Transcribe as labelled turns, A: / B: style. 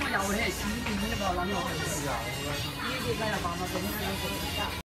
A: 要那洗衣机，你不知道啷个回事？
B: 是啊，我
A: 洗衣机咱要放到冬天的时候下。